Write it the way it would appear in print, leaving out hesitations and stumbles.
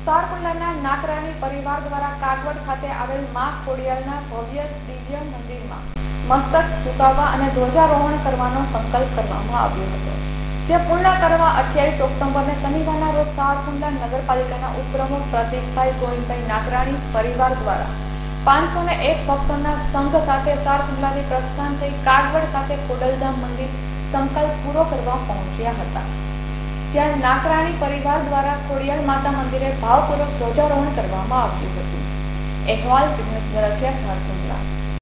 સારકુંડલાના નાકરાણી પરિવાર દ્વારા કાગવડ ખાતે આવેલ માં ખોડિયારના ભવ્ય દિવ્ય મંદિરમાં મસ્તક ઝુકાવવા અને ધ્વજારોહણ કરવાનો સંકલ્પ કરવામાં આવ્યો હતો, જે પૂર્ણ કરવા 28 ઓક્ટોબરને શનિવારના રોજ સારકુંડલા નગરપાલિકાના ઉપપ્રમુખ પ્રતિકભાઈ ગોવિંદભાઈ નાકરાણી પરિવાર દ્વારા 501 ભક્તોના સંઘ સાથે સારકુંડલાથી પ્રસ્થાન થઈ કાગવડ ખાતે ખોડલધામ મંદિર સંકલ્પ પૂરો કરવા પહોંચ્યા હતા, જ્યાં નાકરાણી પરિવાર દ્વારા ખોડિયાર માતા મંદિરે ભાવપૂર્વક ધ્વજારોહણ કરવામાં આવ્યું હતું। અહેવાલ જિગ્નેશ દરખિયા, સારકુંડલા।